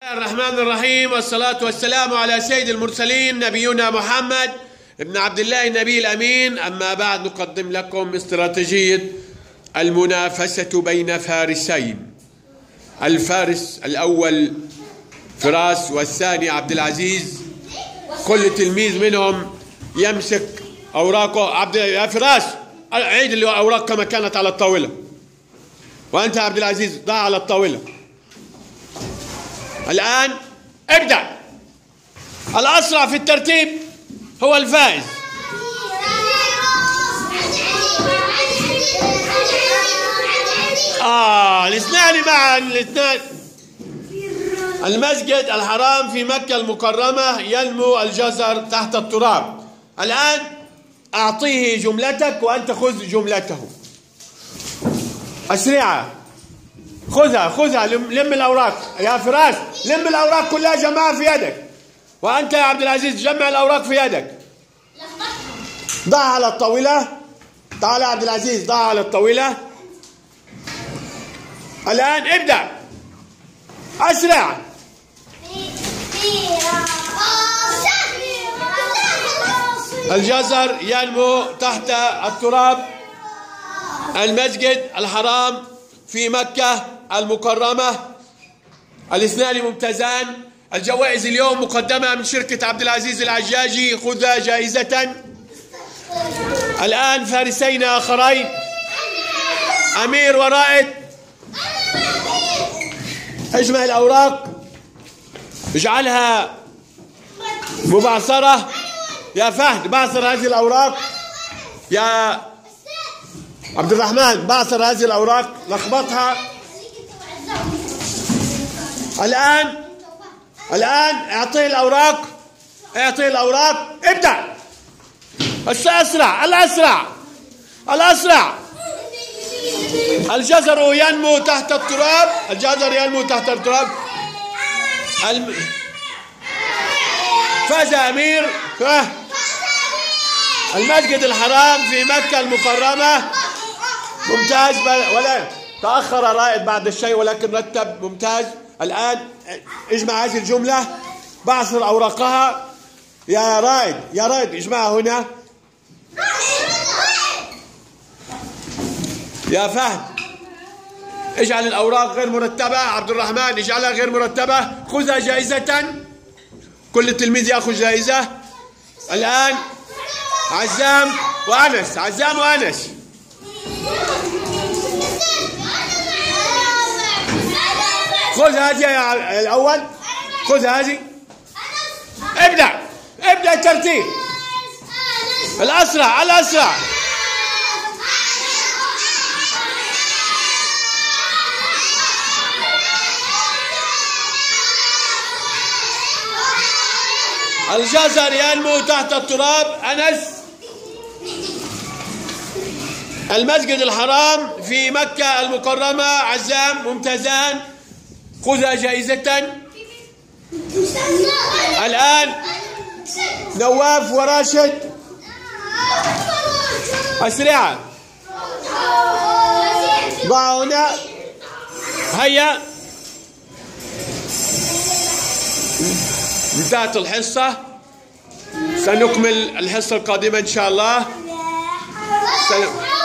الرحمن الرحيم، والصلاة والسلام على سيد المرسلين نبينا محمد ابن عبد الله النبي الأمين. أما بعد، نقدم لكم استراتيجية المنافسة بين فارسين. الفارس الأول فراس والثاني عبد العزيز. كل تلميذ منهم يمسك أوراقه. يا فراس، عيد الأوراق كما كانت على الطاولة، وأنت عبد العزيز ضع على الطاولة. الآن ابدأ. الأسرع في الترتيب هو الفائز. الاثنان معا، الاثنان. المسجد الحرام في مكة المكرمة ينمو الجزر تحت التراب. الآن أعطيه جملتك وأنت خذ جملته. أسرع، خذها. لم الأوراق يا فراس، لم الأوراق كلها، جمعها في يدك. وأنت يا عبد العزيز جمع الأوراق في يدك. ضعها على الطاولة. تعال يا عبد العزيز، ضعها على الطاولة. الآن ابدأ، أسرع. الجزر ينمو تحت التراب. المسجد الحرام في مكة المكرمة. الاثنان ممتازان. الجوائز اليوم مقدمة من شركة عبد العزيز العجاجي. خذ جائزة. الآن فارسين آخرين، أمير ورائد. اجمع الأوراق، اجعلها مبعثرة. يا فهد، بعثر هذه الأوراق. يا عبد الرحمن، بعثر هذه الأوراق، لخبطها. الآن اعطيه الأوراق، ابدأ. الأسرع. الجزر ينمو تحت التراب. فاز أمير. المسجد الحرام في مكة المكرمة. ممتاز، ولا تأخر رائد بعد الشيء ولكن رتب. ممتاز. الآن اجمع هذه الجملة، بعثر أوراقها. يا رائد اجمعها هنا. يا فهد، اجعل الأوراق غير مرتبة. عبد الرحمن، اجعلها غير مرتبة. خذها جائزة، كل تلميذ يأخذ جائزة. الآن عزام وأنس. خذ هذه يا الأول، خذ هذه. ابدأ الترتيب. الأسرع. الجزر ينمو تحت التراب. أنس. المسجد الحرام في مكة المكرمة. عزام. ممتازان، خذها جائزة. الآن نواف وراشد. أسرع، ضعوا هنا. هيا، انتهت الحصة. سنكمل الحصة القادمة إن شاء الله.